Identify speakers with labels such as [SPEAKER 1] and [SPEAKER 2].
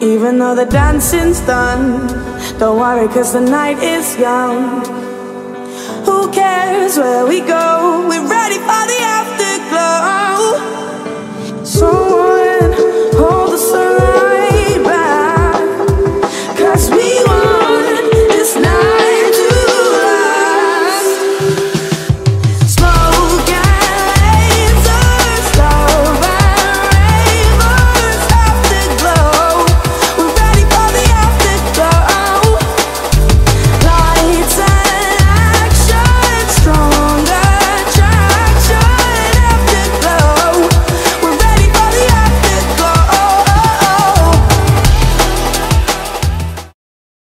[SPEAKER 1] Even though the dancing's done, don't worry 'cause the night is young. Who cares where we go? We're ready.